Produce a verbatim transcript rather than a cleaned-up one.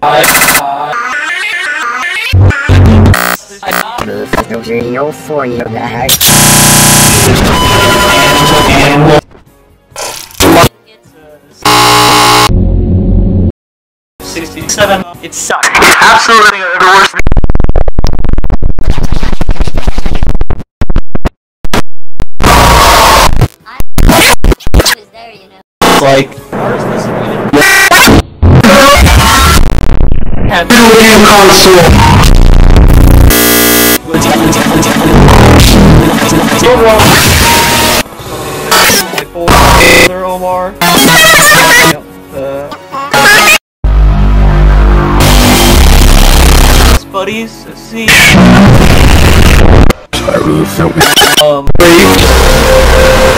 Real for you, that. sixty-seven. It sucks. Absolutely the worst. Is there, you know. It's like have video game console. Omar. Buddies, let's see. I really felt Um.